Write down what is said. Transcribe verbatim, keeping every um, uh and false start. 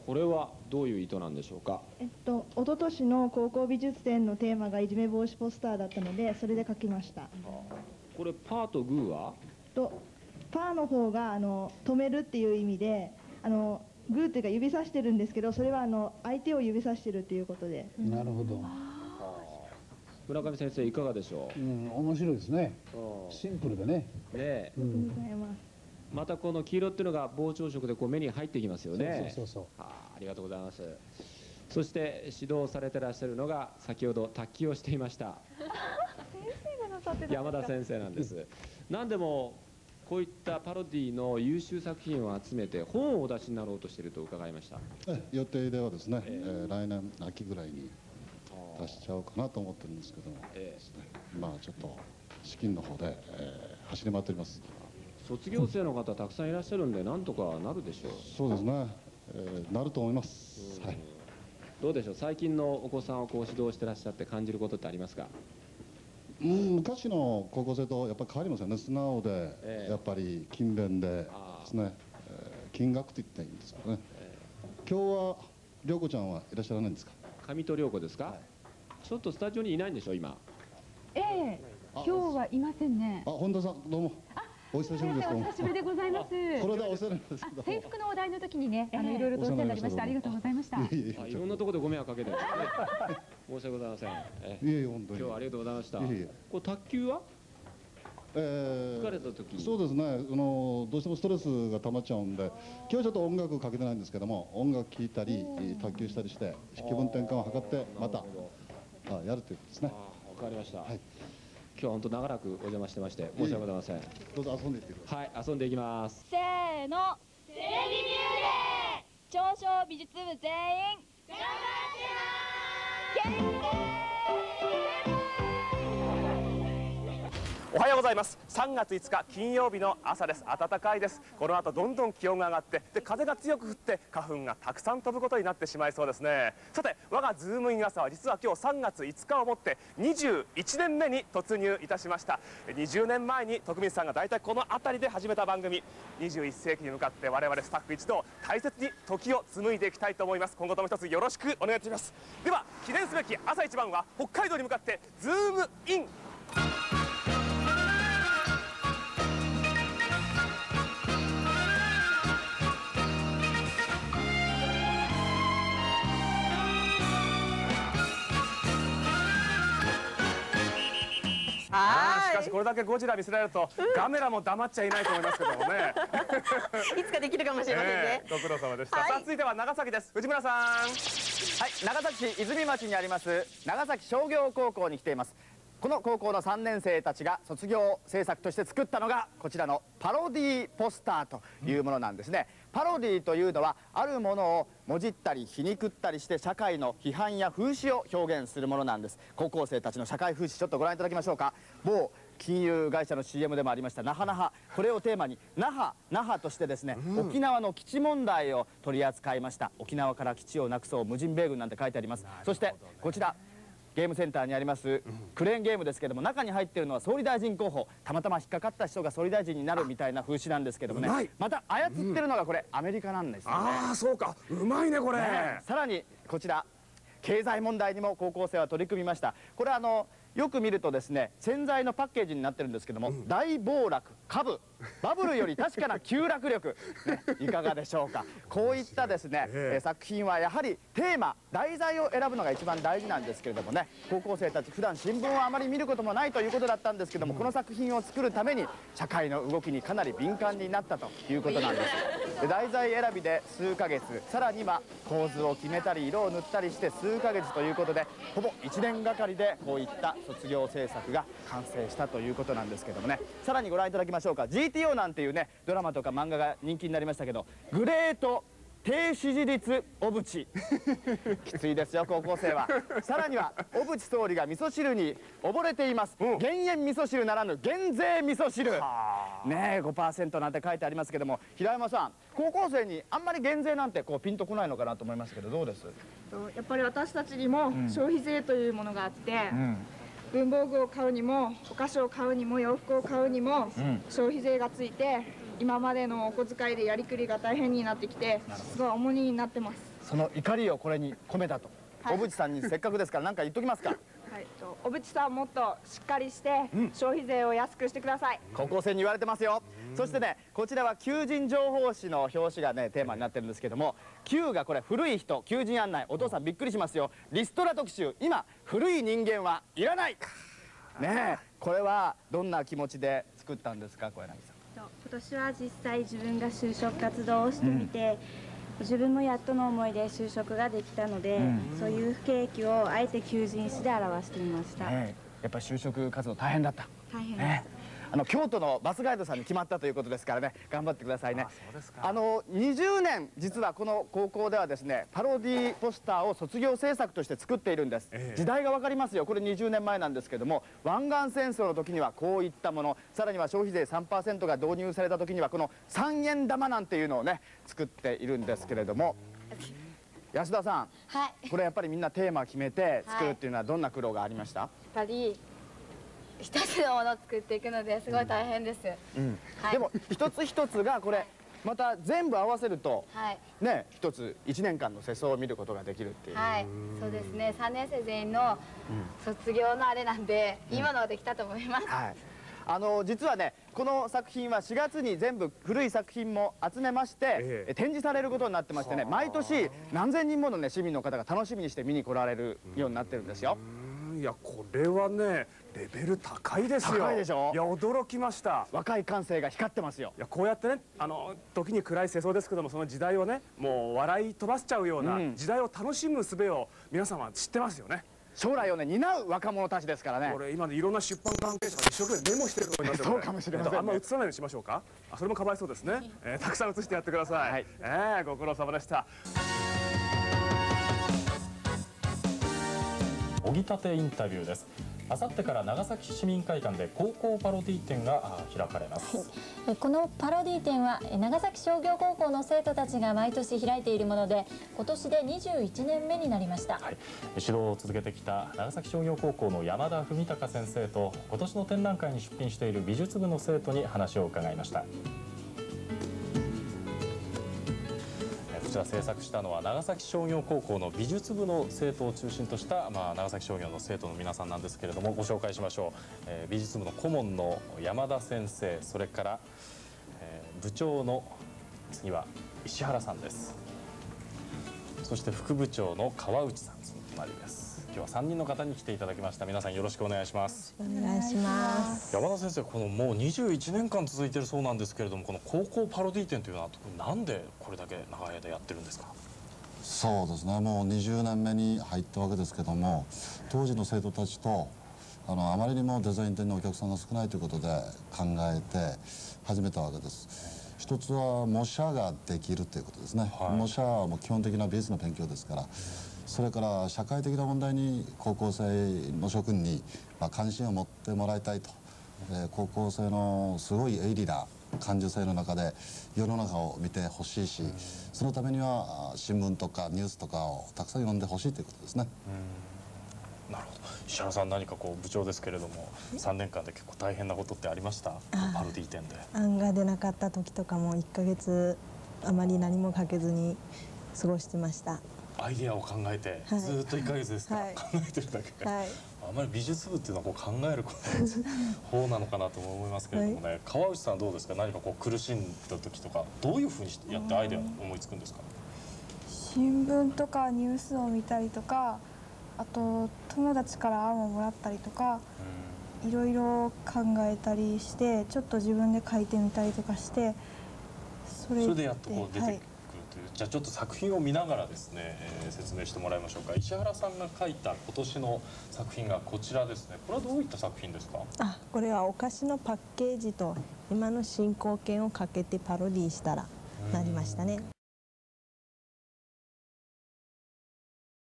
これはどういう意図なんでしょうか。 えっと一昨年の高校美術展のテーマがいじめ防止ポスターだったので、それで描きました。 これパーとグーはとパーの方があの止めるっていう意味で、あのグーっていうか指さしてるんですけど、それはあの相手を指さしてるっていうことで。 なるほど。 村上先生いかがでしょう。 うん、面白いですね。シンプルでね。 ねえ、 ありがとうございます。 またこの黄色っていうのが膨張色でこう目に入ってきますよね。 そうそうそう。 ああ、ありがとうございます。そして指導されてらっしゃるのが先ほど卓球をしていました先生がなさってた山田先生なんです。何でもこういったパロディの優秀作品を集めて本をお出しになろうとしていると伺いました。 予定ではですね、ええーー来年秋ぐらいに出しちゃおうかなと思ってるんですけども、 えですね、まあちょっと資金の方で、えー走り回っております。 卒業生の方たくさんいらっしゃるんでなんとかなるでしょう。 そうですね、えーなると思います。はい。 どうでしょう、最近のお子さんをこう指導してらっしゃって感じることってありますか。 うん、昔の高校生とやっぱり変わりますよね。素直で、 ええやっぱり勤勉であーですね、えー金額と言っていいんですかね。今日は涼子ちゃんはいらっしゃらないんですか。 上戸涼子ですか、ちょっとスタジオにいないんでしょ今。 ええ、今日はいませんね。 あ、本田さんどうも。お久しぶりです。どうもお久しぶりでございます。 これでお世話になりますけども。 制服のお題の時にね、あのいろいろとお世話になりました。ありがとうございました。 いえいえあ、いろんなところでご迷惑かけてるんですね申し訳ございません。えいえいえ、本当に。 今日はありがとうございました。 いえいえこれ卓球はえー疲れた時にそうですね、あのどうしてもストレスが溜まっちゃうんで、今日はちょっと音楽かけてないんですけども、音楽聴いたり卓球したりして気分転換を図ってまたなるほどあやるということですね。 あー、わかりました、 はい、 今日は本当長らくお邪魔してまして申し訳ございません。 どうぞ遊んでいってください。 はい、遊んでいきます。 せーの、テレビミューデー長小美術部全員頑張ってます。 おはようございます。さんがついつか金曜日の朝です。暖かいです。この後どんどん気温が上がってで風が強く降って花粉がたくさん飛ぶことになってしまいそうですね。さて我がズームイン朝は実は今日さんがついつかをもってにじゅういちねんめに突入いたしました。にじゅうねんまえに徳光さんが大体この辺りで始めた番組、にじゅういっせいきに向かって我々スタッフ一同大切に時を紡いでいきたいと思います。今後とも一つよろしくお願いいたします。では記念すべき朝一番は北海道に向かってズームイン。あーしかしこれだけゴジラ見せられると、ガメラも黙っちゃいないと思いますけどもねいつかできるかもしれませんね。 えーご苦労様でした、 はいさあ続いては長崎です。藤村さん。 はい、長崎市泉町にあります長崎商業高校に来ています。この高校のさんねん生たちが卒業制作として作ったのがこちらのパロディポスターというものなんですね。パロディというのはあるものをもじったり皮肉ったりして社会の批判や風刺を表現するものなんです。高校生たちの社会風刺ちょっとご覧いただきましょうか。某金融会社の シーエム でもありました那覇那覇、これをテーマに那覇那覇としてですね、うん、沖縄の基地問題を取り扱いました。沖縄から基地をなくそう無人米軍なんて書いてあります。そしてこちらゲームセンターにありますクレーンゲームですけども、中に入っているのは総理大臣候補、たまたま引っかかった人が総理大臣になるみたいな風刺なんですけどもね、また操ってるのがこれ、うん、アメリカなんですよね。 ああそうか、うまいねこれ、 ね、さらにこちら経済問題にも高校生は取り組みました。これあのよく見るとですね、洗剤のパッケージになってるんですけども、うん、大暴落株バブルより確かな急落力、ね、いかがでしょうか。こういったですね、えー、作品はやはりテーマ題材を選ぶのが一番大事なんですけれどもね、高校生たち普段新聞をあまり見ることもないということだったんですけども、うん、この作品を作るために社会の動きにかなり敏感になったということなんです。で題材選びで数ヶ月、さらには構図を決めたり色を塗ったりして数ヶ月ということで、ほぼいちねんがかりでこういった卒業制作が完成したということなんですけどもね、さらにご覧いただきましょうか。 ジーティーオー なんていうねドラマとか漫画が人気になりましたけど、グレート低支持率小渕きついですよ高校生は。さらには小渕総理が味噌汁に溺れています、うん、減塩味噌汁ならぬ減税味噌汁ねえ ごパーセント なんて書いてありますけども、平山さん高校生にあんまり減税なんてこうピンとこないのかなと思いますけど、どうです？ やっぱり私たちにも消費税というものがあって、 うん文房具を買うにもお菓子を買うにも洋服を買うにも消費税がついて、今までのお小遣いでやりくりが大変になってきて、すごい重荷になってます。 その怒りをこれに込めたと、 はい、 小渕さんにせっかくですから何か言っときますか。 はい、と小渕さんもっとしっかりして消費税を安くしてください。 高校生に言われてますよ。そしてね、こちらは求人情報誌の表紙がねテーマになってるんですけども、Q がこれ古い人求人案内、お父さんびっくりしますよ。リストラ特集、今古い人間はいらないねえ、これはどんな気持ちで作ったんですか、小柳さん。 今年は実際自分が就職活動をしてみて、うん、自分もやっとの思いで就職ができたので、うん、そういう不景気をあえて求人誌で表してみました、 ね、やっぱり就職活動大変だった。 大変ね、あの京都のバスガイドさんに決まったということですからね、頑張ってくださいね。ああのにじゅうねん、実はこの高校ではですねパロディポスターを卒業制作として作っているんです、ええ、時代が分かりますよ。これにじゅうねんまえなんですけども、湾岸戦争の時にはこういったもの、さらには消費税 さんパーセント が導入された時にはこのさんえん玉なんていうのをね作っているんですけれども、安田さん、 はい、 これやっぱりみんなテーマ決めて作るっていうのはどんな苦労がありました？ やっぱり一つのものを作っていくのですごい大変です、 うんはい、でも一つ一つがこれまた全部合わせると、はい、ね一ついちねんかんの世相を見ることができるっていう。 はい、そうですね。さんねん生全員の卒業のあれなんで、うん、今のはできたと思います、 はい、あの実はねこの作品はしがつに全部古い作品も集めまして、ええ、展示されることになってましてね、毎年何千人ものね市民の方が楽しみにして見に来られるようになってるんですよ。 いやこれはねレベル高いですよ。 高いでしょ。 いや驚きました。 若い感性が光ってますよ。 いやこうやってね、あの時に暗い世相ですけども、その時代をねもう笑い飛ばしちゃうような、うん、時代を楽しむ術を皆さんは知ってますよね。 将来をね担う若者たちですからね。 これ今ねいろんな出版関係者が一生懸命メモしてると思いますよ。 そうかもしれませんね。 あんま映さないようにしましょうか。あそれもかわいそうですね、えー、たくさん映してやってください、はい、えー、ご苦労様でした。 おぎたてインタビューです。あさってから長崎市民会館で高校パロディ展が開かれます。 このパロディ展は長崎商業高校の生徒たちが毎年開いているもので、今年でにじゅういちねんめになりました、はい、 指導を続けてきた長崎商業高校の山田文隆先生と今年の展覧会に出品している美術部の生徒に話を伺いました。こちら制作したのは長崎商業高校の美術部の生徒を中心とした、まあ、長崎商業の生徒の皆さんなんですけれども、ご紹介しましょう、えー、美術部の顧問の山田先生、それから、えー、部長の次は石原さんです。そして副部長の川内さん、その隣です。今日はさんにんの方に来ていただきました。皆さんよろしくお願いします。 お願いします。 山田先生、このもうにじゅういちねんかん続いているそうなんですけれども、この高校パロディ展というのはなんでこれだけ長い間やってるんですか？ そうですね、もうにじゅうねんめに入ったわけですけども、当時の生徒たちとあのあまりにもデザイン展にお客さんが少ないということで考えて始めたわけです。一つは模写ができるということですね、はい、模写はもう基本的な美術の勉強ですから、それから社会的な問題に高校生の諸君にまあ関心を持ってもらいたいと、えー、高校生のすごい鋭利な感受性の中で世の中を見てほしいし、そのためには新聞とかニュースとかをたくさん読んでほしいということですね。 なるほど。石原さん、何かこう部長ですけれどもさんねんかんで結構大変なことってありました？パロディ展で案が出なかった時とかもいっかげつあまり何もかけずに過ごしてました。 アイデアを考えて、はい、ずっといっかげつですか、はい、考えてるだけ、はい、あまり美術部っていうのはこう考える方なのかなと思いますけれどもね、はい、川内さんどうですか？何かこう苦しんだ時とかどういうふうにやってアイデアを思いつくんですか？ 新聞とかニュースを見たりとか、あと友達から案をもらったりとか、いろいろ考えたりして、ちょっと自分で書いてみたりとかして、 それ で, それでやっとこう出てくる、はい、じゃあちょっと作品を見ながらですね、えー、説明してもらいましょうか。石原さんが描いた今年の作品がこちらですね。これはどういった作品ですか？ あ、これはお菓子のパッケージと今の進行形をかけてパロディしたらなりましたね。